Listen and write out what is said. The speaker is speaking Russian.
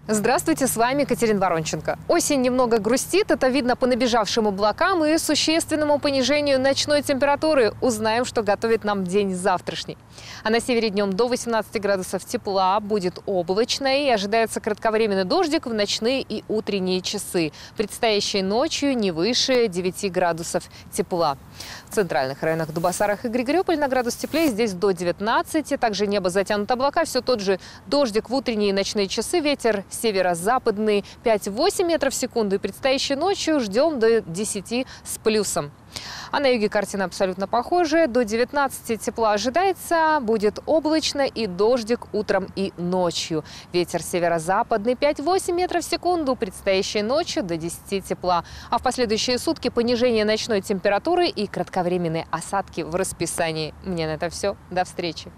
Здравствуйте, с вами Катерина Воронченко. Осень немного грустит, это видно по набежавшим облакам и существенному понижению ночной температуры. Узнаем, что готовит нам день завтрашний. А на севере днем до 18 градусов тепла, будет облачно и ожидается кратковременный дождик в ночные и утренние часы. Предстоящей ночью не выше 9 градусов тепла. В центральных районах Дубасарах и Григорьополь на градус теплее, здесь до 19. Также небо затянуто облака, все тот же дождик в утренние и ночные часы, ветер северо-западный 5-8 метров в секунду. И предстоящей ночью ждем до 10 с плюсом. А на юге картина абсолютно похожая. До 19 тепла ожидается, будет облачно и дождик утром и ночью. Ветер северо-западный 5-8 метров в секунду. Предстоящей ночью до 10 тепла. А в последующие сутки понижение ночной температуры и кратковременные осадки в расписании. Мне на это все. До встречи.